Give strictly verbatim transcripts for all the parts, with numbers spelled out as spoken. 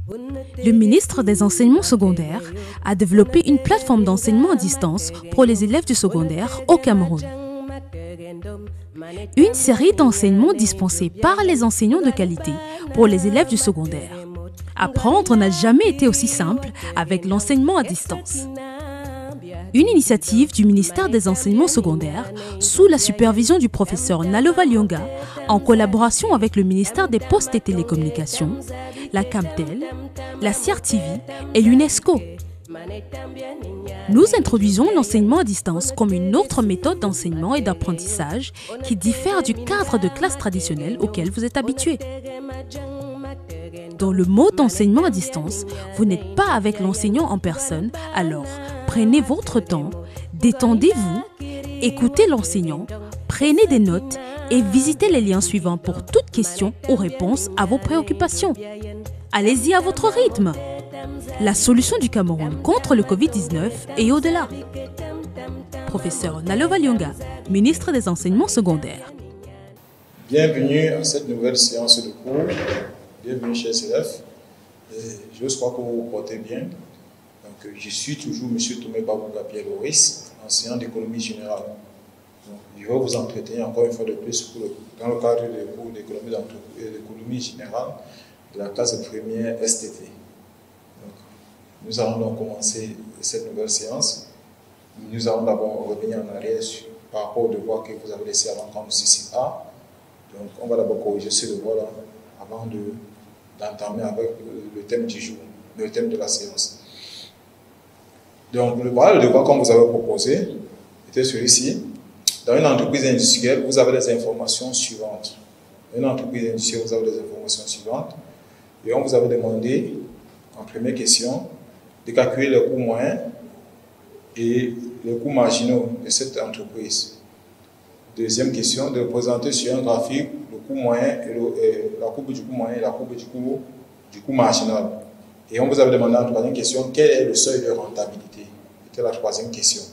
Le ministre des Enseignements secondaires a développé une plateforme d'enseignement à distance pour les élèves du secondaire au Cameroun. Une série d'enseignements dispensés par les enseignants de qualité pour les élèves du secondaire. Apprendre n'a jamais été aussi simple avec l'enseignement à distance. Une initiative du ministère des Enseignements secondaires sous la supervision du professeur Nalova Lyonga en collaboration avec le ministère des Postes et Télécommunications, la Camtel, la C R T V et l'UNESCO. Nous introduisons l'enseignement à distance comme une autre méthode d'enseignement et d'apprentissage qui diffère du cadre de classe traditionnel auquel vous êtes habitué. Dans le mode d'enseignement à distance, vous n'êtes pas avec l'enseignant en personne, alors prenez votre temps, détendez-vous, écoutez l'enseignant, prenez des notes et visitez les liens suivants pour toute question ou réponse à vos préoccupations. Allez-y à votre rythme. La solution du Cameroun contre le Covid dix-neuf et au-delà. Professeur Nalova Lyonga, ministre des Enseignements secondaires. Bienvenue à cette nouvelle séance de cours. Bienvenue chers élèves. Je crois que vous vous portez bien. Donc, je suis toujours M. Tomé Babouga Pierre-Loris, enseignant d'économie générale. Donc, je vais vous entretenir encore une fois de plus pour le, dans le cadre des cours d'économie générale de la classe de première S T T. Donc, nous allons donc commencer cette nouvelle séance. Nous allons d'abord revenir en arrière sur, par rapport au devoir que vous avez laissé avant quand nous ici A. Donc, on va d'abord corriger ce devoir-là avant de, d'entamer avec le, le thème du jour, le thème de la séance. Donc, le, voilà, le devoir qu'on vous avait proposé était celui-ci. Dans une entreprise industrielle, vous avez les informations suivantes. Dans une entreprise industrielle, vous avez les informations suivantes. Et on vous avait demandé, en première question, de calculer les coûts moyens et les coûts marginaux de cette entreprise. Deuxième question, de représenter sur un graphique le coût moyen et, le, et la courbe du coût moyen et la courbe du coût, du coût marginal. Et on vous avait demandé en troisième question, quel est le seuil de rentabilité? C'était la troisième question.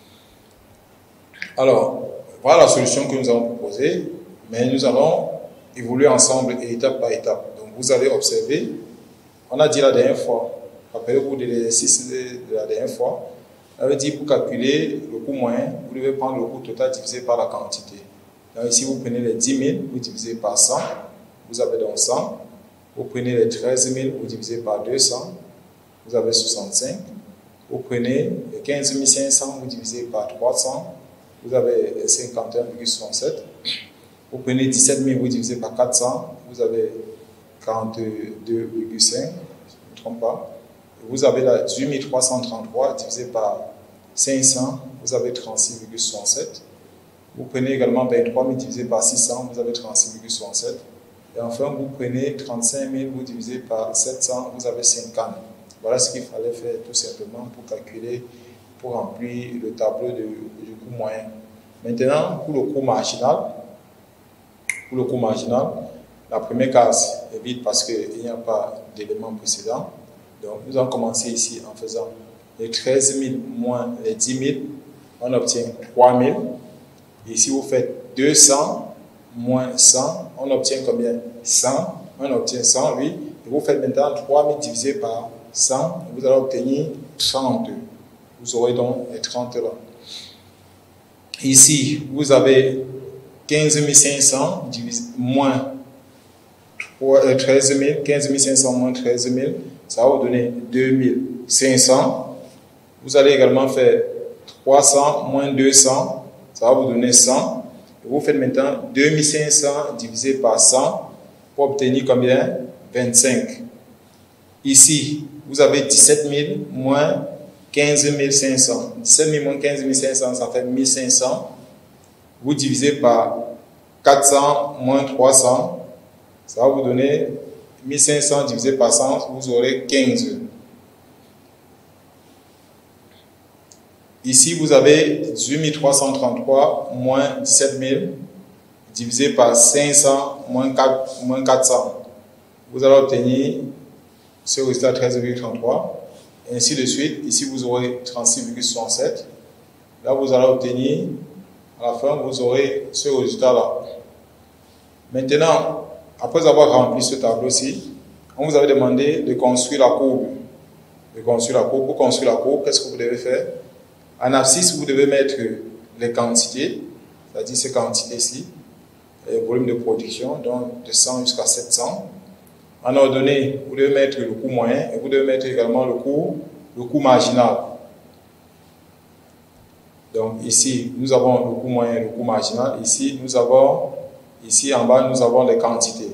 Alors, voilà la solution que nous avons proposée, mais nous allons évoluer ensemble et étape par étape. Donc, vous allez observer, on a dit la dernière fois, rappelez-vous de l'exercice de la dernière fois, on avait dit pour calculer le coût moyen, vous devez prendre le coût total divisé par la quantité. Donc, ici, vous prenez les dix mille, vous divisez par cent, vous avez donc cent. Vous prenez les treize mille, vous divisez par deux cents, vous avez soixante-cinq. Vous prenez les quinze mille cinq cents, vous divisez par trois cents, vous avez cinquante et un virgule soixante-sept. Vous prenez dix-sept mille, vous divisez par quatre cents, vous avez quarante-deux virgule cinq, je ne me trompe pas. Vous avez la dix-huit mille trois cent trente-trois divisé par cinq cents, vous avez trente-six virgule soixante-sept. Vous prenez également vingt-trois mille divisé par six cents, vous avez trente-six virgule soixante-sept. Et enfin, vous prenez trente-cinq mille, vous divisez par sept cents, vous avez cinquante. Voilà ce qu'il fallait faire tout simplement pour calculer, pour remplir le tableau de, du coût moyen. Maintenant, pour le coût marginal, pour le coût marginal, la première case est vide parce qu'il n'y a pas d'élément précédent. Donc, nous allons commencer ici en faisant les treize mille moins les dix mille, on obtient trois mille. Et ici, vous faites deux cents moins cent, on obtient combien? cent, on obtient cent, oui. Et vous faites maintenant trois mille divisé par cent, et vous allez obtenir trente. Vous aurez donc les trente là. Ici, vous avez quinze mille cinq cents divisé, moins treize mille, quinze mille cinq cents moins treize mille, ça va vous donner deux mille cinq cents. Vous allez également faire trois cents moins deux cents, ça va vous donner cent. Et vous faites maintenant deux mille cinq cents divisé par cent pour obtenir combien? vingt-cinq. Ici, vous avez dix-sept mille moins quinze mille cinq cents. dix-sept mille moins quinze mille cinq cents, ça fait mille cinq cents. Vous divisez par quatre cents moins trois cents, ça va vous donner mille cinq cents divisé par cent, vous aurez quinze. Ici, vous avez dix-huit mille trois cent trente-trois moins dix-sept mille divisé par cinq cents moins quatre cents. Vous allez obtenir ce résultat treize virgule trente-trois. Et ainsi de suite. Ici, vous aurez trente-six virgule soixante-sept. Là, vous allez obtenir, à la fin, vous aurez ce résultat-là. Maintenant, après avoir rempli ce tableau-ci, on vous avait demandé de construire la courbe. De construire la courbe. Pour construire la courbe, qu'est-ce que vous devez faire? En abscisse, vous devez mettre les quantités, c'est-à-dire ces quantités-ci, le volume de production, donc de cent jusqu'à sept cents. En ordonnée, vous devez mettre le coût moyen et vous devez mettre également le coût, le coût marginal. Donc ici, nous avons le coût moyen et le coût marginal. Ici, nous avons, ici en bas, nous avons les quantités.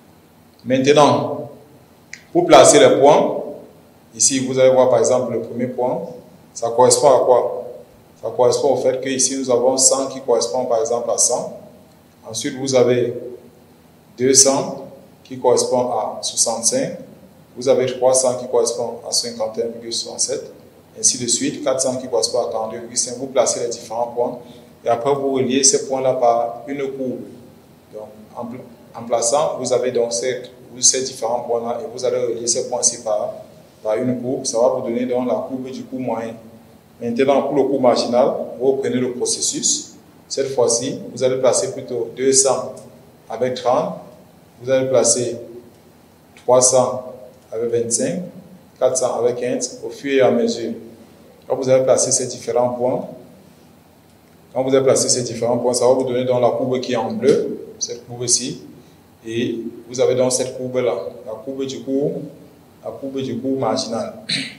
Maintenant, pour placer les points, ici, vous allez voir par exemple le premier point, ça correspond à quoi? Ça correspond au fait que ici, nous avons cent qui correspond par exemple à cent. Ensuite, vous avez deux cents qui correspond à soixante-cinq. Vous avez trois cents qui correspond à cinquante et un virgule soixante-sept. Ainsi de suite, quatre cents qui correspond à quarante-deux virgule cinq. Vous placez les différents points et après vous reliez ces points-là par une courbe. Donc, en, en plaçant, vous avez donc ces, ces différents points-là et vous allez relier ces points-ci par, par une courbe. Ça va vous donner donc la courbe du coût moyen. Maintenant, pour le coût marginal, vous prenez le processus. Cette fois-ci, vous allez placer plutôt deux cents avec trente. Vous allez placer trois cents avec vingt-cinq. quatre cents avec quinze, au fur et à mesure. Quand vous avez placé ces différents points, quand vous avez placé ces différents points, ça va vous donner donc la courbe qui est en bleu, cette courbe-ci, et vous avez donc cette courbe-là, la courbe du coût, la courbe du coût marginal.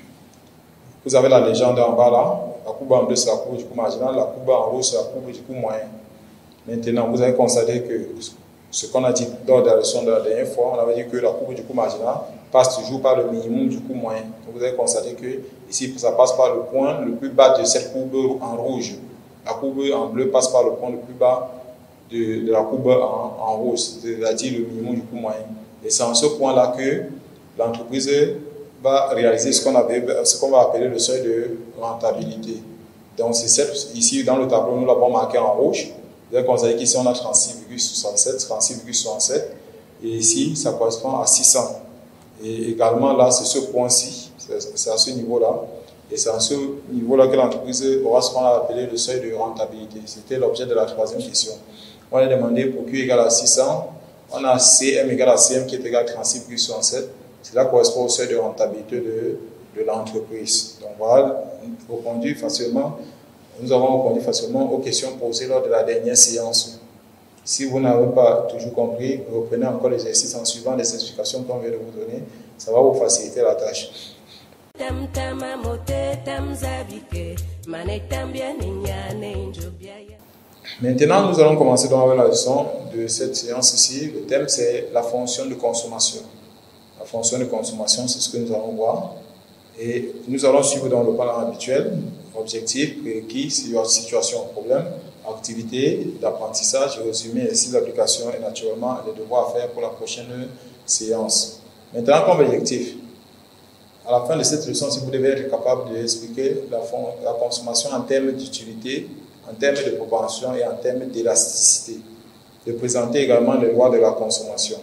Vous avez la légende en bas là, la courbe en bleu c'est la courbe du coût marginal, la courbe en rouge c'est la courbe du coût moyen. Maintenant, vous avez constaté que ce qu'on a dit lors de la leçon de la dernière fois, on avait dit que la courbe du coût marginal passe toujours par le minimum du coût moyen. Donc vous avez constaté que ici, ça passe par le point le plus bas de cette courbe en rouge. La courbe en bleu passe par le point le plus bas de, de la courbe en, en rouge, c'est-à-dire le minimum du coût moyen. Et c'est en ce point-là que l'entreprise va réaliser ce qu'on ce qu'on va appeler le seuil de rentabilité. Donc c'est ici dans le tableau, nous l'avons marqué en rouge. Vous avez constaté qu'ici on a trente-six virgule soixante-sept, trente-six virgule soixante-sept, et ici ça correspond à six cents. Et également là, c'est ce point-ci, c'est à ce niveau-là, et c'est à ce niveau-là que l'entreprise aura ce qu'on a appelé le seuil de rentabilité. C'était l'objet de la troisième question. On a demandé pour Q égale à six cents, on a C M égale à C M qui est égal à trente-six virgule soixante-sept. Cela correspond au seuil de rentabilité de, de l'entreprise. Donc voilà, répondu facilement. Nous avons répondu facilement aux questions posées lors de la dernière séance. Si vous n'avez pas toujours compris, reprenez encore l'exercice en suivant les explications qu'on vient de vous donner. Ça va vous faciliter la tâche. Maintenant, nous allons commencer donc avec la leçon de cette séance ici. Le thème, c'est la fonction de consommation. La fonction de consommation, c'est ce que nous allons voir. Et nous allons suivre dans le plan habituel, objectif, prérequis, situation, problème, activité d'apprentissage, résumé et cibles d'application et naturellement les devoirs à faire pour la prochaine séance. Maintenant, comme objectif, à la fin de cette leçon, si vous devez être capable d'expliquer la, la consommation en termes d'utilité, en termes de proportion et en termes d'élasticité, de présenter également les lois de la consommation.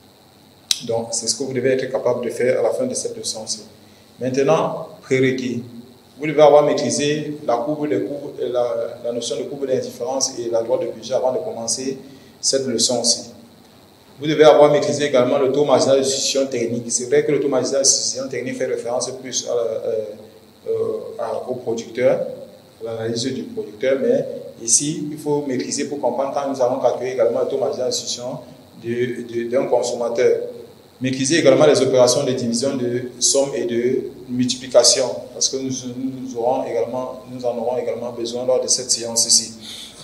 Donc, c'est ce que vous devez être capable de faire à la fin de cette leçon-ci. Maintenant, prérequis. Vous devez avoir maîtrisé la, courbe de courbe, la, la notion de courbe d'indifférence et la loi de budget avant de commencer cette leçon-ci. Vous devez avoir maîtrisé également le taux marginal de substitution technique. C'est vrai que le taux marginal de substitution technique fait référence plus à, euh, à, au producteur, à l'analyse du producteur, mais ici, il faut maîtriser pour comprendre quand nous allons calculer également le taux marginal de substitution d'un consommateur. Maîtriser également les opérations de division de somme et de multiplication, parce que nous, nous, aurons également, nous en aurons également besoin lors de cette séance-ci.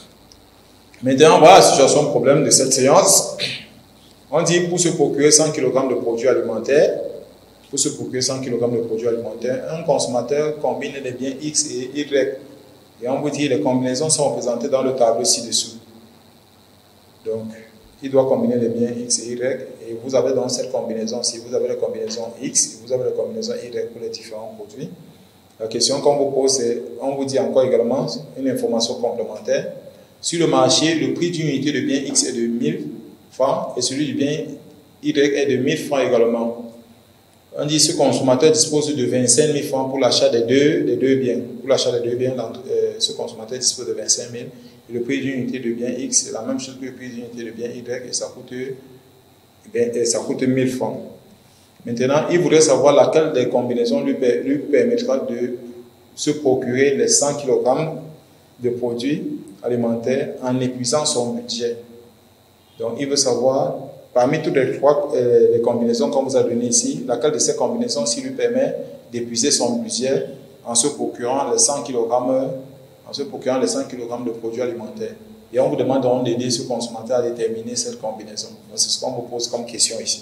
Maintenant, voilà la situation de problème de cette séance. On dit pour se procurer cent kilogrammes de produits alimentaires, pour se procurer cent kilogrammes de produits alimentaires, un consommateur combine les biens X et Y. Et on vous dit les combinaisons sont représentées dans le tableau ci-dessous. Donc, il doit combiner les biens X et Y, et vous avez donc cette combinaison. Si vous avez la combinaison X, vous avez la combinaison Y pour les différents produits. La question qu'on vous pose, c'est, on vous dit encore également une information complémentaire. Sur le marché, le prix d'une unité de bien X est de mille francs, et celui du bien Y est de mille francs également. On dit que ce consommateur dispose de vingt-cinq mille francs pour l'achat des deux, des deux biens. Pour l'achat des deux biens, euh, ce consommateur dispose de vingt-cinq mille. Et le prix d'une unité de bien X, c'est la même chose que le prix d'une unité de bien Y, et ça coûte, et ça coûte mille francs. Maintenant, il voudrait savoir laquelle des combinaisons lui, lui permettra de se procurer les cent kilogrammes de produits alimentaires en épuisant son budget. Donc, il veut savoir, parmi toutes les trois euh, les combinaisons qu'on vous a données ici, laquelle de ces combinaisons s'il lui permet d'épuiser son budget en se procurant les cent kilogrammes, en se procurant les cent kilogrammes de produits alimentaires. Et on vous demande donc d'aider ce consommateur à déterminer cette combinaison. C'est ce qu'on vous pose comme question ici.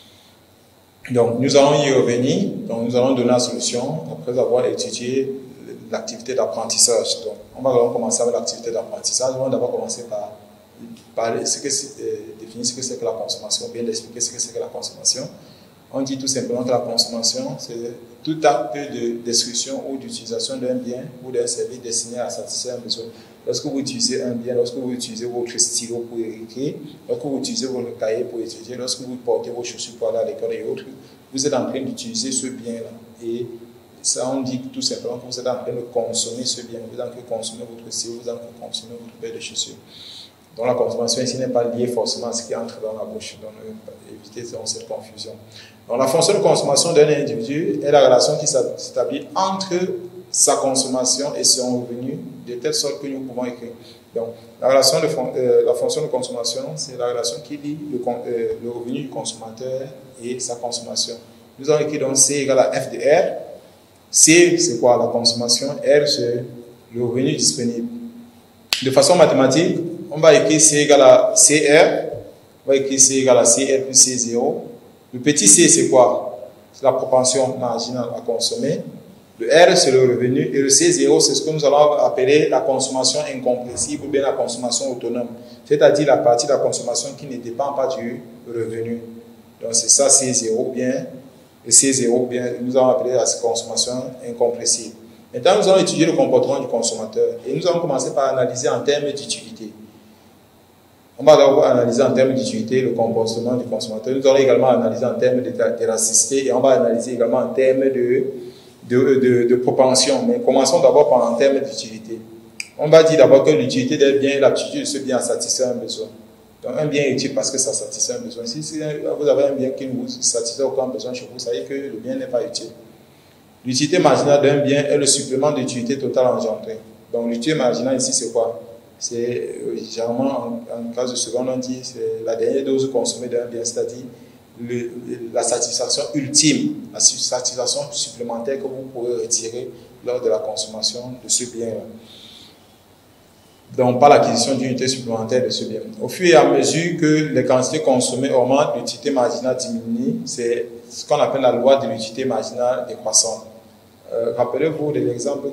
Donc, nous allons y revenir. Donc, nous allons donner la solution après avoir étudié l'activité d'apprentissage. Donc, on va alors commencer avec l'activité d'apprentissage. On va d'abord commencer par, par ce que euh, définir ce que c'est que la consommation, bien expliquer ce que c'est que la consommation. On dit tout simplement que la consommation, c'est tout acte de destruction ou d'utilisation d'un bien ou d'un service destiné à satisfaire un besoin. Lorsque vous utilisez un bien, lorsque vous utilisez votre stylo pour écrire, lorsque vous utilisez votre cahier pour étudier, lorsque vous portez vos chaussures pour aller à l'école et autres, vous êtes en train d'utiliser ce bien-là. Et ça, on dit tout simplement que vous êtes en train de consommer ce bien. Vous êtes en train de consommer votre stylo, vous êtes en train de consommer votre paire de chaussures. Donc la consommation ici n'est pas liée forcément à ce qui entre dans la bouche. Donc évitez cette confusion. Donc la fonction de consommation d'un individu est la relation qui s'établit entre sa consommation et son revenu, de telle sorte que nous pouvons écrire. Donc la, relation de, euh, la fonction de consommation, c'est la relation qui lie le, euh, le revenu du consommateur et sa consommation. Nous avons écrit donc C égale à F de R. C, c'est quoi la consommation? R, c'est le revenu disponible. De façon mathématique, on va écrire C égale à C R, on va écrire C égale à C R plus C zéro. Le petit c, c'est quoi? C'est la propension marginale à consommer. Le R, c'est le revenu. Et le C zéro, c'est ce que nous allons appeler la consommation incompressible ou bien la consommation autonome. C'est-à-dire la partie de la consommation qui ne dépend pas du revenu. Donc c'est ça C zéro ou bien le C zéro ou bien nous allons appeler la consommation incompressible. Maintenant, nous allons étudier le comportement du consommateur. Et nous allons commencer par analyser en termes d'utilité. On va d'abord analyser en termes d'utilité le comportement du consommateur. Nous allons également analyser en termes d'élasticité et on va analyser également en termes de, de, de, de propension. Mais commençons d'abord par en termes d'utilité. On va dire d'abord que l'utilité d'un bien est l'aptitude de ce bien à satisfaire un besoin. Donc un bien est utile parce que ça satisfait un besoin. Si, si vous avez un bien qui ne vous satisfait aucun besoin chez vous, vous savez que le bien n'est pas utile. L'utilité marginale d'un bien est le supplément d'utilité totale engendrée. Donc l'utilité marginale ici c'est quoi? C'est généralement en, en cas de seconde on dit c'est la dernière dose consommée d'un bien, c'est-à-dire la satisfaction ultime, la satisfaction supplémentaire que vous pourrez retirer lors de la consommation de ce bien-là. Donc, par l'acquisition d'une unité supplémentaire de ce bien. Au fur et à mesure que les quantités consommées augmentent, l'utilité marginale diminue. C'est ce qu'on appelle la loi de l'utilité marginale décroissante. Euh, Rappelez-vous de l'exemple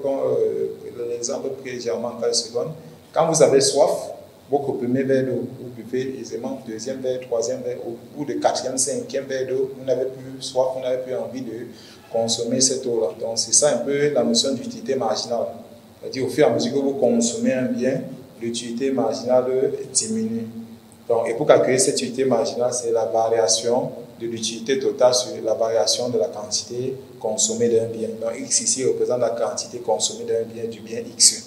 euh, pris légèrement en quinze secondes. Quand vous avez soif, votre premier verre d'eau, vous buvez aisément, deuxième verre, troisième verre, au bout de quatrième, cinquième verre d'eau, vous n'avez plus soif, vous n'avez plus envie de consommer cette eau-là. Donc, c'est ça un peu la notion d'utilité marginale. C'est-à-dire, au fur et à mesure que vous consommez un bien, l'utilité marginale diminue. Donc, et pour calculer cette utilité marginale, c'est la variation de l'utilité totale sur la variation de la quantité consommée d'un bien. Donc, X ici représente la quantité consommée d'un bien, du bien X.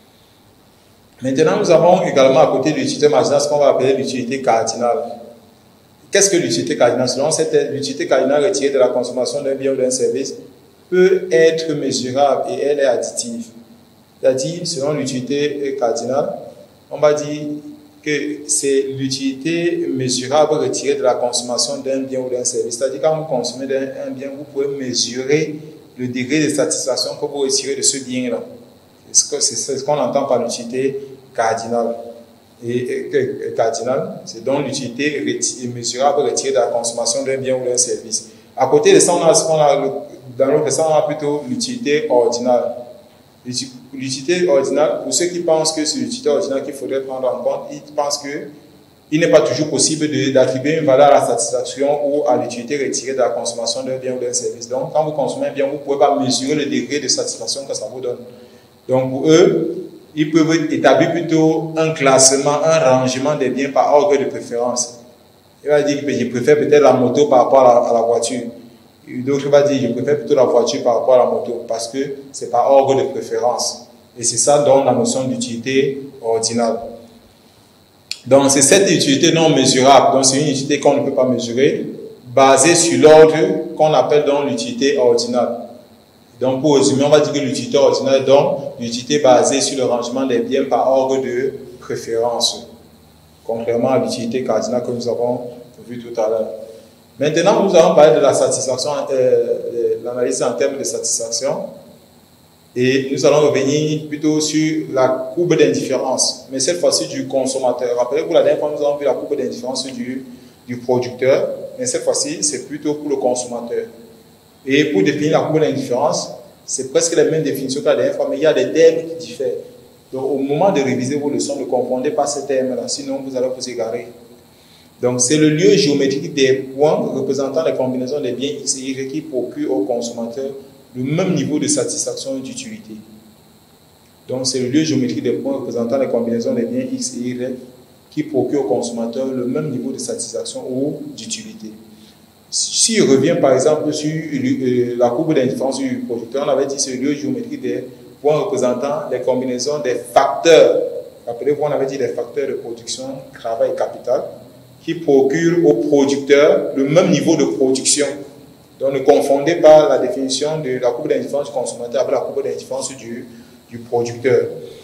Maintenant, nous avons également à côté de l'utilité marginale ce qu'on va appeler l'utilité cardinale. Qu'est-ce que l'utilité cardinale? Selon cette l'utilité cardinale retirée de la consommation d'un bien ou d'un service peut être mesurable et elle est additive. C'est-à-dire, selon l'utilité cardinale, on va dire que c'est l'utilité mesurable retirée de la consommation d'un bien ou d'un service. C'est-à-dire, quand vous consommez un bien, vous pouvez mesurer le degré de satisfaction que vous retirez de ce bien-là. C'est ce qu'on entend par l'utilité cardinale. Et, et, et cardinale, c'est donc l'utilité mesurable retirée de la consommation d'un bien ou d'un service. À côté de ça, on a, on a dans l'autre sens, on a plutôt l'utilité ordinale. L'utilité ordinale, pour ceux qui pensent que c'est l'utilité ordinale qu'il faudrait prendre en compte, ils pensent qu'il n'est pas toujours possible d'attribuer une valeur à la satisfaction ou à l'utilité retirée de la consommation d'un bien ou d'un service. Donc, quand vous consommez un bien, vous ne pouvez pas mesurer le degré de satisfaction que ça vous donne. Donc, pour eux, ils peuvent établir plutôt un classement, un rangement des biens par ordre de préférence. Il va dire que je préfère peut-être la moto par rapport à la, à la voiture. D'autres vont dire je préfère plutôt la voiture par rapport à la moto parce que c'est par ordre de préférence. Et c'est ça donc la notion d'utilité ordinale. Donc c'est cette utilité non mesurable, donc c'est une utilité qu'on ne peut pas mesurer, basé sur l'ordre qu'on appelle donc l'utilité ordinale. Donc pour résumer, on va dire que l'utilité ordinale est donc l'utilité basée sur le rangement des biens par ordre de préférence, contrairement à l'utilité cardinale que nous avons vu tout à l'heure. Maintenant, nous allons parler de la satisfaction, euh, l'analyse en termes de satisfaction, et nous allons revenir plutôt sur la courbe d'indifférence, mais cette fois-ci du consommateur. Rappelez-vous, la dernière fois, nous avons vu la courbe d'indifférence du, du producteur, mais cette fois-ci, c'est plutôt pour le consommateur. Et pour définir la courbe d'indifférence, c'est presque la même définition que la dernière fois, mais il y a des termes qui diffèrent. Donc, au moment de réviser vos leçons, ne confondez pas ces termes-là, sinon vous allez vous égarer. Donc, c'est le lieu géométrique des points représentant les combinaisons des biens X et Y qui procurent au consommateur le même niveau de satisfaction et d'utilité. Donc, c'est le lieu géométrique des points représentant les combinaisons des biens X et Y qui procurent au consommateur le même niveau de satisfaction ou d'utilité. S'il revient par exemple sur la courbe d'indifférence du producteur, on avait dit que c'est le lieu géométrique des points représentant les combinaisons des facteurs. Rappelez-vous, on avait dit les facteurs de production, travail et capital, qui procurent au producteur le même niveau de production. Donc ne confondez pas la définition de la courbe d'indifférence du consommateur avec la courbe d'indifférence du, du producteur.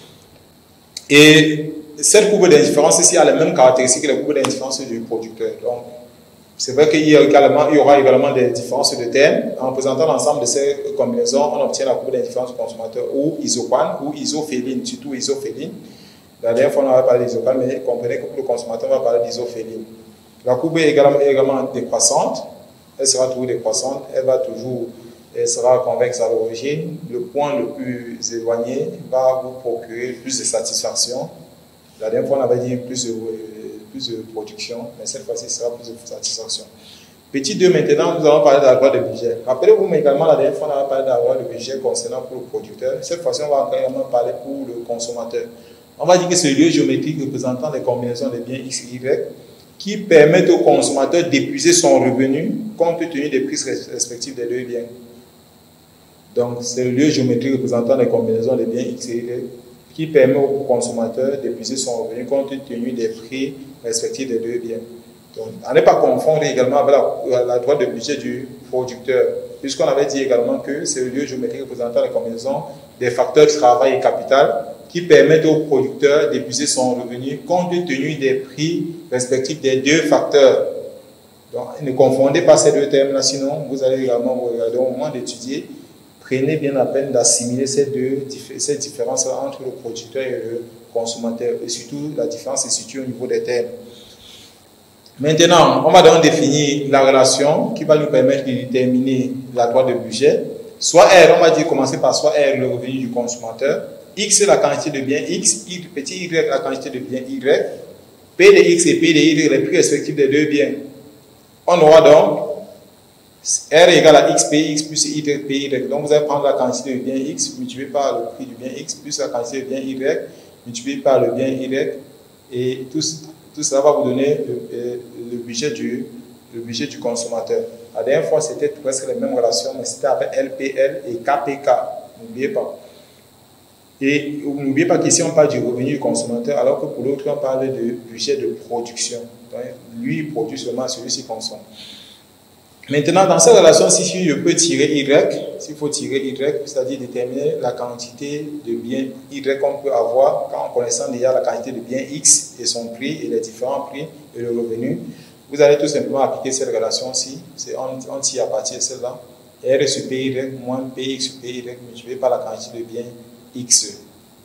Et cette courbe d'indifférence ici a les mêmes caractéristiques que la courbe d'indifférence du producteur. Donc, c'est vrai qu'il y, y aura également des différences de termes. En présentant l'ensemble de ces combinaisons, on obtient la courbe d'indifférence du consommateur ou isopane ou isophéline, surtout isophéline. La dernière fois, on avait parlé d'isopane, mais comprenez que pour le consommateur, on va parler d'isophéline. La courbe est également, également décroissante. Elle sera toujours décroissante. Elle va toujours, elle sera convexe à l'origine. Le point le plus éloigné va vous procurer plus de satisfaction. La dernière fois, on avait dit plus de, plus de production, mais cette fois-ci, ce sera plus de satisfaction. Petit deux, maintenant, nous allons parler de la loi de budget. Rappelez-vous, mais également, la dernière fois, on avait parlé de la loi de budget concernant pour le producteur. Cette fois-ci, on va également parler pour le consommateur. On va dire que c'est le lieu géométrique représentant les combinaisons des biens X et Y qui permettent au consommateur d'épuiser son revenu compte tenu des prix respectifs des deux biens. Donc, c'est le lieu géométrique représentant les combinaisons des biens X et Y qui permet au consommateur d'épuiser son revenu compte tenu des prix respectifs des deux biens. Donc, à ne pas confondre également avec la, la droite de budget du producteur, puisqu'on avait dit également que c'est le lieu géométrique représentant les combinaisons des facteurs travail et capital qui permettent au producteur d'épuiser son revenu compte tenu des prix respectifs des deux facteurs. Donc, ne confondez pas ces deux termes-là, sinon vous allez également vous regarder au moment d'étudier. Prenez bien la peine d'assimiler ces deux ces différences-là entre le producteur et le consommateur. Et surtout, la différence se situe au niveau des termes. Maintenant, on va donc définir la relation qui va nous permettre de déterminer la droite de budget. Soit R, on va dire commencer par soit R, le revenu du consommateur. X, c'est la quantité de biens X. Y, petit Y, la quantité de biens Y. P de X et P de Y, les prix respectifs des deux biens. On aura donc R égale à X P X plus Y P Y. Donc, vous allez prendre la quantité de bien X multiplié par le prix du bien X plus la quantité de bien Y multiplié par le bien Y. Et tout, tout cela va vous donner le, le, budget du, le budget du consommateur. La dernière fois, c'était presque les mêmes relations, mais c'était avec L P L et K P K. N'oubliez pas. Et n'oubliez pas qu'ici, on parle du revenu du consommateur, alors que pour l'autre, on parle de budget de production. Donc, lui, il produit seulement, celui-ci consomme. Maintenant, dans cette relation, si je peux tirer Y, s'il faut tirer Y, c'est-à-dire déterminer la quantité de biens Y qu'on peut avoir en connaissant déjà la quantité de biens X et son prix et les différents prix et le revenu, vous allez tout simplement appliquer cette relation-ci. On, on tire à partir de celle-là. R sur P Y moins P X sur P Y multiplié par la quantité de biens X.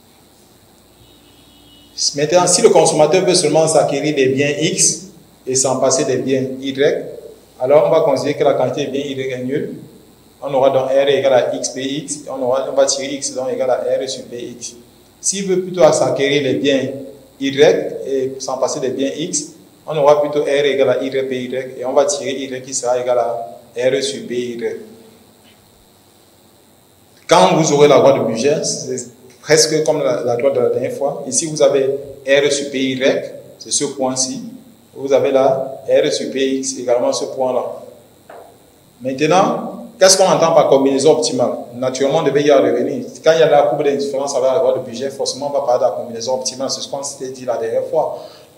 Maintenant, si le consommateur veut seulement s'acquérir des biens X et s'en passer des biens Y, alors on va considérer que la quantité de biens Y est nulle. On aura donc R égale à X P X. On, aura, on va tirer X donc égal à R sur P X. S'il veut plutôt s'acquérir les biens Y et s'en passer des biens X, on aura plutôt R égale à Y P Y et on va tirer Y qui sera égal à R sur P Y. Quand vous aurez la loi de budget, c'est presque comme la, la loi de la dernière fois. Ici, vous avez R sur P Y, c'est ce point-ci. Vous avez là R sur P X, également ce point-là. Maintenant, qu'est-ce qu'on entend par combinaison optimale? Naturellement, on devait y revenir. Quand il y a la courbe d'indifférence avec la loi de budget, forcément, on va parler de la combinaison optimale. C'est ce qu'on s'était dit la dernière fois.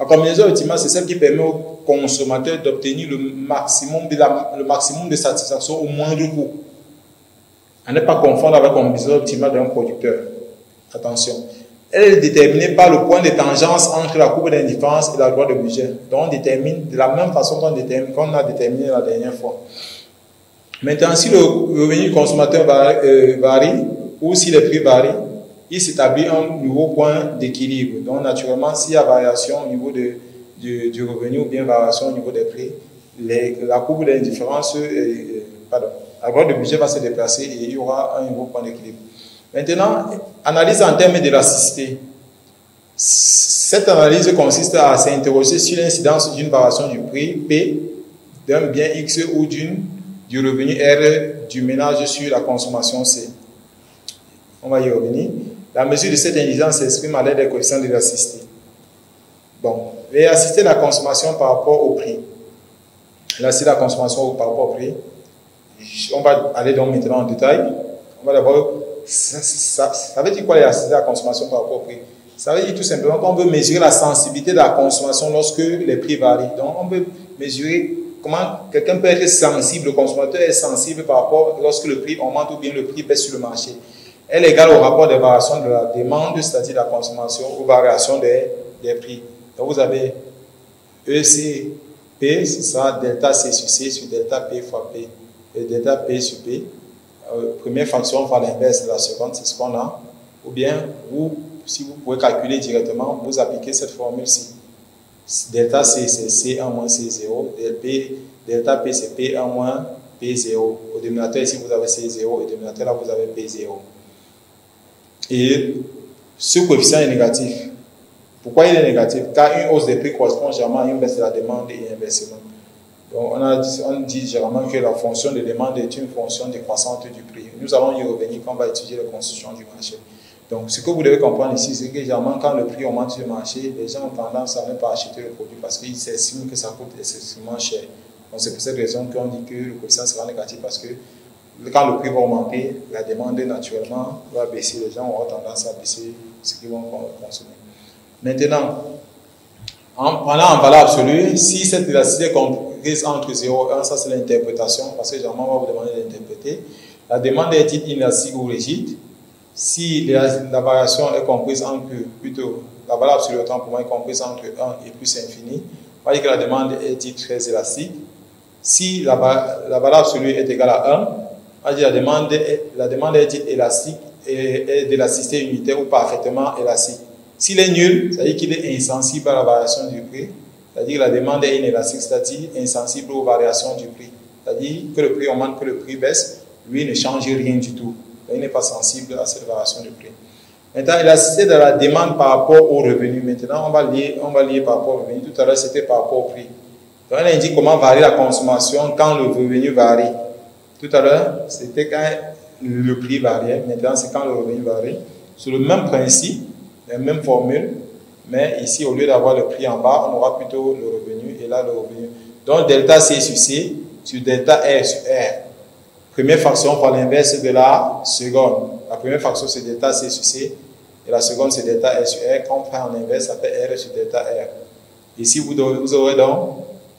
La combinaison optimale, c'est celle qui permet au consommateur d'obtenir le maximum de, la, le maximum de satisfaction au moindre coût. À ne pas confondre avec la combinaison optimale d'un producteur. Attention. Elle est déterminée par le point de tangence entre la courbe d'indifférence et la loi de budget. Donc, on détermine de la même façon qu'on détermine, qu'on a déterminé la dernière fois. Maintenant, si le revenu du consommateur varie, euh, varie ou si les prix varient, il s'établit un nouveau point d'équilibre. Donc, naturellement, s'il y a variation au niveau de, du, du revenu ou bien variation au niveau des prix, les, la courbe d'indifférence, euh, pardon, la loi de budget va se déplacer et il y aura un nouveau point d'équilibre. Maintenant, analyse en termes d'élasticité. Cette analyse consiste à s'interroger sur l'incidence d'une variation du prix P d'un bien X ou d'une du revenu R du ménage sur la consommation C. On va y revenir. La mesure de cette incidence s'exprime à l'aide des coefficients d'élasticité. Bon, l'élasticité de la consommation par rapport au prix. L'élasticité de la consommation par rapport au prix. On va aller donc maintenant en détail. On va d'abord, ça, ça, ça veut dire quoi l'élasticité de la consommation par rapport au prix? Ça veut dire tout simplement qu'on veut mesurer la sensibilité de la consommation lorsque les prix varient. Donc, on veut mesurer comment quelqu'un peut être sensible, le consommateur est sensible par rapport lorsque le prix augmente ou bien le prix baisse sur le marché. Elle est égale au rapport des variations de la demande, c'est-à-dire la consommation, aux variations des, des prix. Donc, vous avez E C P, ce sera delta C sur C sur delta P fois P. Et delta P sur P. Euh, première fonction fois l'inverse de la seconde, c'est ce qu'on a. Ou bien, vous, si vous pouvez calculer directement, vous appliquez cette formule-ci. Delta C, c'est C un moins C zéro. Delta P, c'est P un moins P zéro. Au dénominateur, ici, vous avez C zéro. Au dénominateur, là, vous avez P zéro. Et ce coefficient est négatif. Pourquoi il est négatif? Car une hausse des prix correspond généralement à une baisse de la demande et inversement. Donc, on, a, on dit généralement que la fonction de demande est une fonction décroissante du prix. Nous allons y revenir quand on va étudier les constitutions du marché. Donc, ce que vous devez comprendre ici, c'est que généralement, quand le prix augmente sur le marché, les gens ont tendance à ne pas acheter le produit parce qu'ils s'estiment que ça coûte excessivement cher. Donc, c'est pour cette raison qu'on dit que le coefficient sera négatif parce que quand le prix va augmenter, la demande naturellement va baisser. Les gens auront tendance à baisser ce qu'ils vont consommer. Maintenant, en prenant en valeur absolue, si cette élasticité est comprise entre zéro et un, ça c'est l'interprétation, parce que généralement on va vous demander d'interpréter. La demande est dite inélastique ou rigide. Si la, la variation est comprise entre, plutôt, la valeur absolue autant pour moi est comprise entre un et plus infini, on va dire que la demande est dite très élastique. Si la, la valeur absolue est égale à un, on va dire que la demande est, la demande est dite élastique et est d'élasticité unitaire ou parfaitement élastique. S'il est nul, c'est-à-dire qu'il est insensible à la variation du prix, c'est-à-dire que la demande est inélastique, c'est-à-dire insensible aux variations du prix. C'est-à-dire que le prix augmente, que le prix baisse, lui ne change rien du tout. Il n'est pas sensible à cette variation du prix. Maintenant, l'élasticité de la demande par rapport au revenu. Maintenant, on va lier, on va lier par rapport au revenu. Tout à l'heure, c'était par rapport au prix. Donc, on indique comment varie la consommation quand le revenu varie. Tout à l'heure, c'était quand le prix variait. Maintenant, c'est quand le revenu varie. Sur le même principe, la même formule, mais ici, au lieu d'avoir le prix en bas, on aura plutôt le revenu et là, le revenu. Donc, delta C sur C sur delta R sur R. Première fraction par l'inverse de la seconde. La première fraction, c'est delta C sur C et la seconde, c'est delta R sur R. Quand on prend en inverse, ça fait R sur delta R. Ici, vous, vous aurez donc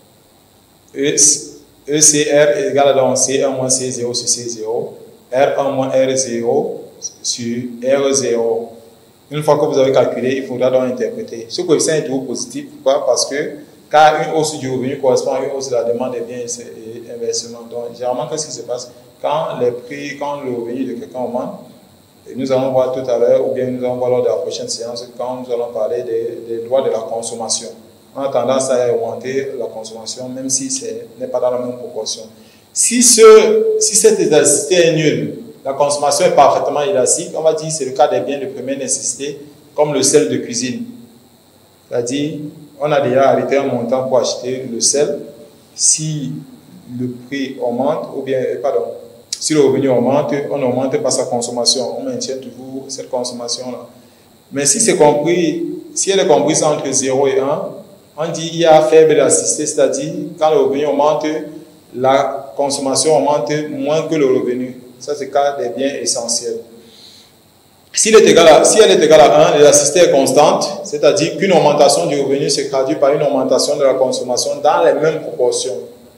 E C R est égal à C un moins C zéro sur C zéro, R un moins R zéro sur R zéro. Une fois que vous avez calculé, il faudra donc interpréter. Ce coefficient est toujours positif. Pourquoi? Parce que car une hausse du revenu correspond à une hausse de la demande des biens et inversement. Donc, généralement, qu'est-ce qui se passe? Quand les prix, quand le revenu de quelqu'un augmente, et nous allons voir tout à l'heure, ou bien nous allons voir lors de la prochaine séance, quand nous allons parler des, des lois de la consommation. On a tendance à augmenter la consommation, même si ce n'est pas dans la même proportion. Si, ce, si cette élasticité est nulle, la consommation est parfaitement élastique, on va dire que c'est le cas des biens de première nécessité, comme le sel de cuisine. C'est-à-dire, on a déjà arrêté un montant pour acheter le sel. Si le prix augmente, ou bien, pardon, si le revenu augmente, on n'augmente pas sa consommation. On maintient toujours cette consommation-là. Mais si c'est compris, si elle est comprise entre zéro et un, on dit qu'il y a faible élasticité, c'est-à-dire, quand le revenu augmente, la consommation augmente moins que le revenu. Ça, c'est le cas des biens essentiels. Si, elle est égale à, si elle est égale à un, l'élasticité est constante, c'est-à-dire qu'une augmentation du revenu se traduit par une augmentation de la consommation dans les mêmes proportions.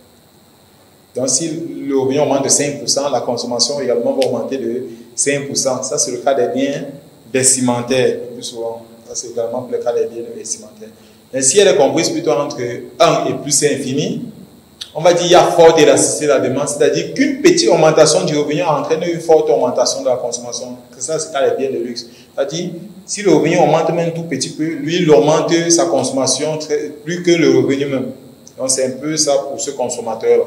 Donc, si le revenu augmente de cinq pour cent, la consommation également va augmenter de cinq pour cent. Ça, c'est le cas des biens vestimentaires, plus souvent. Ça, c'est également le cas des biens vestimentaires. Mais si elle est comprise plutôt entre un et plus infini, on va dire qu'il y a forte élasticité de la demande, c'est-à-dire qu'une petite augmentation du revenu entraîne une forte augmentation de la consommation. Ça, c'est le cas des biens de luxe. C'est-à-dire, si le revenu augmente même tout petit peu, lui, il augmente sa consommation très, plus que le revenu même. Donc, c'est un peu ça pour ce consommateur-là.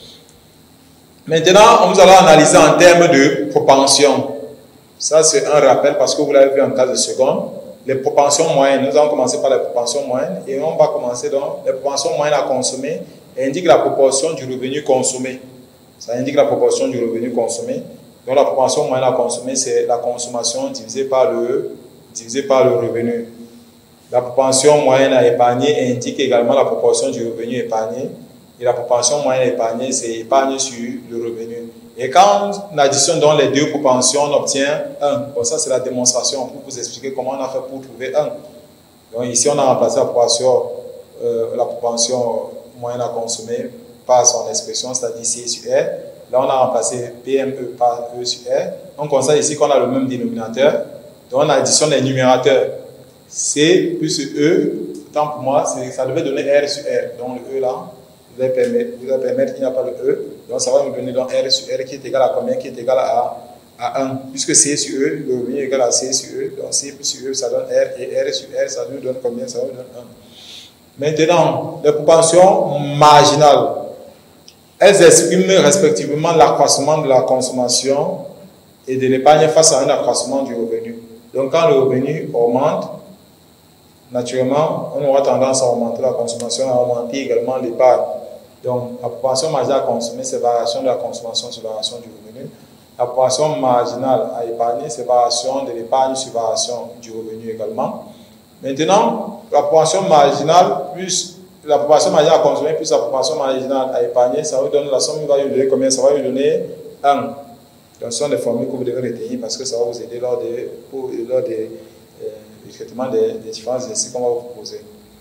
Maintenant, nous allons analyser en termes de propension. Ça, c'est un rappel parce que vous l'avez vu en cas de seconde. Les propensions moyennes, nous allons commencer par les propensions moyennes et on va commencer dans les propensions moyennes à consommer. Indique la proportion du revenu consommé. Ça indique la proportion du revenu consommé. Donc la proportion moyenne à consommer, c'est la consommation divisée par le, divisée par le revenu. La proportion moyenne à épargner indique également la proportion du revenu épargné. Et la proportion moyenne à épargner, c'est épargne sur le revenu. Et quand on additionne donc les deux propensions, on obtient un. Bon, ça, c'est la démonstration pour vous expliquer comment on a fait pour trouver un. Donc ici, on a remplacé la proportion, euh, la propension moyenne à consommer par son expression, c'est-à-dire C sur R. Là, on a remplacé P M E par E sur R. On constate ici qu'on a le même dénominateur. Donc, on additionne les numérateurs. C plus E, tant pour moi, ça devait donner R sur R. Donc, le E là, vous allez permettre, vous allez permettre qu'il n'y a pas le E. Donc, ça va nous donner donc R sur R qui est égal à combien? Qui est égal à, à un. Puisque C sur E, le revenu est égal à C sur E. Donc, C plus E, ça donne R. Et R sur R, ça nous donne combien? Ça nous donne un. Maintenant, les propensions marginales, elles expriment respectivement l'accroissement de la consommation et de l'épargne face à un accroissement du revenu. Donc, quand le revenu augmente, naturellement, on aura tendance à augmenter la consommation et à augmenter également l'épargne. Donc, la propension marginale à consommer, c'est variation de la consommation sur variation du revenu. La propension marginale à épargner, c'est variation de l'épargne sur variation du revenu également. Maintenant, la proportion marginale plus la proportion marginale à consommer plus la proportion marginale à épargner, ça vous donne la somme, il va lui donner combien? Ça va lui donner un. Donc, ce sont des formules que vous devez retenir parce que ça va vous aider lors, de, pour, lors des, euh, du traitement des, des différents exercices qu'on va vous proposer.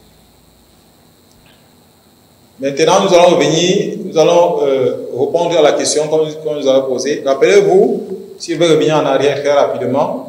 Maintenant, nous allons revenir, nous allons euh, répondre à la question qu'on qu nous a posée. Rappelez-vous, si vous voulez revenir en arrière très rapidement,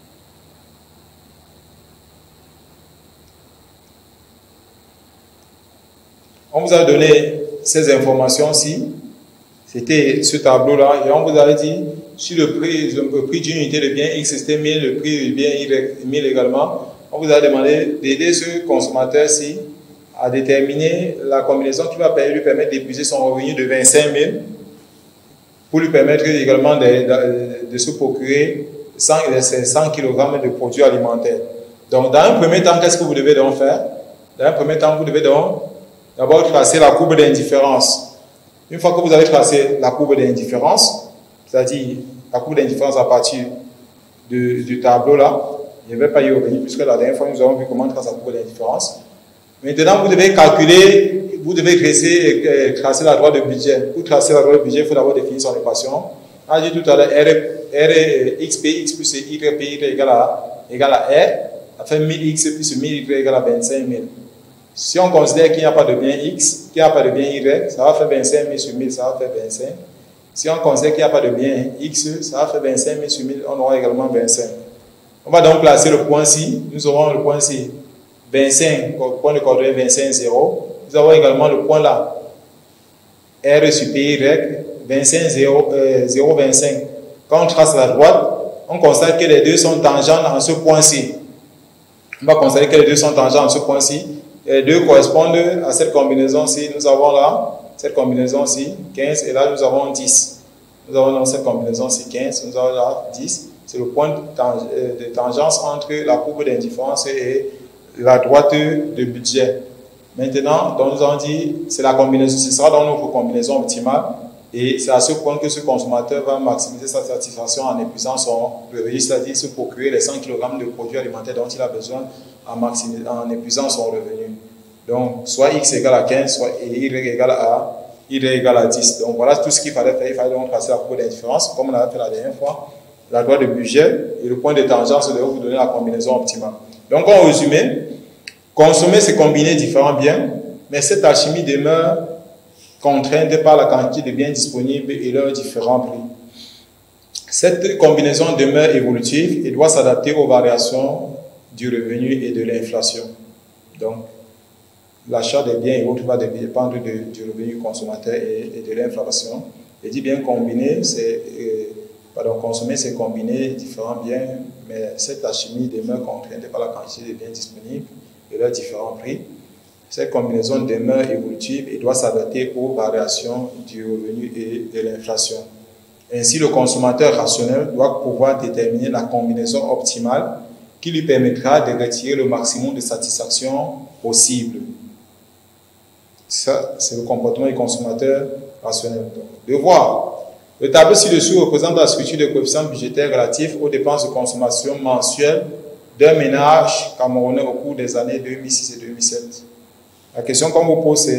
on vous a donné ces informations-ci, c'était ce tableau-là, et on vous avait dit, si le prix, le prix d'une unité de bien X c'était mille, le prix du bien Y mille également, on vous a demandé d'aider ce consommateur-ci à déterminer la combinaison qui va lui permettre d'épuiser son revenu de vingt-cinq mille pour lui permettre également de, de, de se procurer cent kilogrammes de produits alimentaires. Donc, dans un premier temps, qu'est-ce que vous devez donc faire? Dans un premier temps, vous devez donc d'abord tracer la courbe d'indifférence. Une fois que vous avez tracé la courbe d'indifférence, c'est-à-dire la courbe d'indifférence à partir de, du tableau là, je ne vais pas y revenir puisque la dernière fois nous avons vu comment tracer la courbe d'indifférence. Maintenant, vous devez calculer, vous devez tracer, euh, tracer la droite de budget. Pour tracer la droite de budget, il faut d'abord définir son équation. On a dit tout à l'heure, R, R, X P X plus Y P Y égale à, égale à R. Ça fait mille X plus mille Y égale à vingt-cinq mille. Si on considère qu'il n'y a pas de bien X, qu'il n'y a pas de bien Y, ça va faire vingt-cinq mille sur mille, ça va faire vingt-cinq. Si on considère qu'il n'y a pas de bien X, ça va faire vingt-cinq mille sur mille, on aura également vingt-cinq. On va donc placer le point ci, nous aurons le point ci, vingt-cinq, point de coordonnée vingt-cinq, zéro. Nous avons également le point là, R sur P Y, vingt-cinq, zéro, zéro, vingt-cinq. Quand on trace la droite, on constate que les deux sont tangents en ce point-ci. On va constater que les deux sont tangents en ce point-ci. Les deux correspondent à cette combinaison-ci. Nous avons là, cette combinaison-ci, quinze, et là nous avons dix. Nous avons dans cette combinaison-ci quinze, nous avons là dix. C'est le point de tangence entre la courbe d'indifférence et la droite de budget. Maintenant, donc nous avons dit, c'est la combinaison, ce sera dans notre combinaison optimale, et c'est à ce point que ce consommateur va maximiser sa satisfaction en épuisant son revenu, c'est-à-dire se procurer les cent kilogrammes de produits alimentaires dont il a besoin en, en épuisant son revenu. Donc, soit X égale à quinze, soit Y égale à Y égale à dix. Donc, voilà tout ce qu'il fallait faire. Il fallait donc tracer la courbe d'indifférence, comme on l'avait fait la dernière fois. la loi de budget, et le point de tangence devrait vous donner la combinaison optimale. Donc, en résumé, consommer, c'est combiner différents biens, mais cette alchimie demeure contrainte par la quantité de biens disponibles et leurs différents prix. Cette combinaison demeure évolutive et doit s'adapter aux variations du revenu et de l'inflation. Donc, l'achat des biens et autres va dépendre de, du revenu du consommateur et, et de l'inflation. Et dit bien combiner, c'est euh, pardon, consommer, c'est combiner différents biens, mais cette alchimie demeure contrainte par la quantité de biens disponibles et leurs différents prix. Cette combinaison demeure évolutive et doit s'adapter aux variations du revenu et de l'inflation. Ainsi, le consommateur rationnel doit pouvoir déterminer la combinaison optimale qui lui permettra de retirer le maximum de satisfaction possible. Ça, c'est le comportement du consommateur rationnel. Devoir. Le tableau ci-dessous représente la structure des coefficients budgétaires relatifs aux dépenses de consommation mensuelles d'un ménage camerounais au cours des années deux mille six et deux mille sept. La question qu'on vous pose,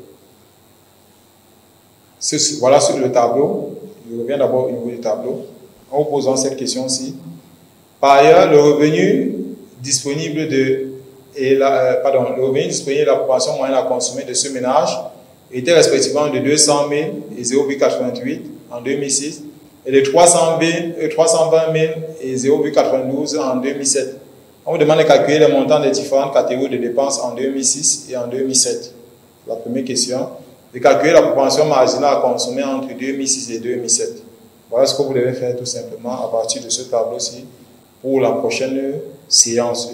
c'est, voilà sur le tableau. Je reviens d'abord au niveau du tableau. En vous posant cette question-ci. Par ailleurs, le revenu disponible de et la, euh, pardon, le revenu disponible et la proportion moyenne à consommer de ce ménage était respectivement de deux cent mille et zéro virgule quatre-vingt-huit en deux mille six et de trois cent vingt mille et zéro virgule quatre-vingt-douze en deux mille sept. On vous demande de calculer les montants des différentes catégories de dépenses en deux mille six et en deux mille sept. La première question. De calculer la proportion marginale à consommer entre deux mille six et deux mille sept. Voilà ce que vous devez faire tout simplement à partir de ce tableau-ci pour la prochaine séance.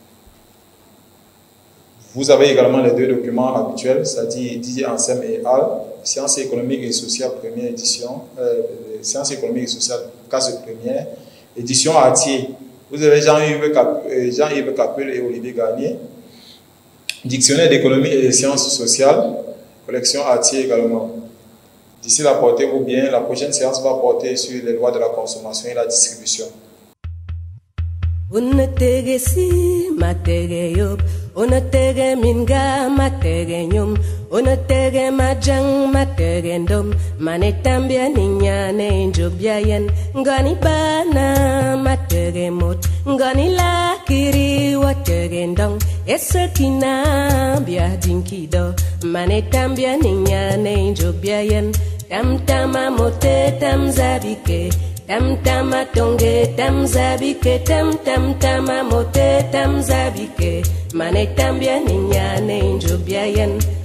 Vous avez également les deux documents habituels, c'est-à-dire Didier Ansem et Al, Sciences économiques et sociales première édition, euh, Sciences économiques et sociales, classe première, édition Atier. Vous avez Jean-Yves Capel, Jean-Yves Capel et Olivier Garnier. Dictionnaire d'économie et des sciences sociales, collection Atier également. D'ici là, portez-vous bien. La prochaine séance va porter sur les lois de la consommation et la distribution. Unategesi matege yop, unatege minga matege nyum, unatege majang matege ndom, manetambia ninyane njubyayen, ngani bana matege mot, ngani lakiri watege ndong, esetina bia dinkido, manetambia ninyane njubyayen, tam tama mote tam zabike. Tam tama tonge tam zabike tam tam tama mote tam zabike mane tambia ninyane njubyayen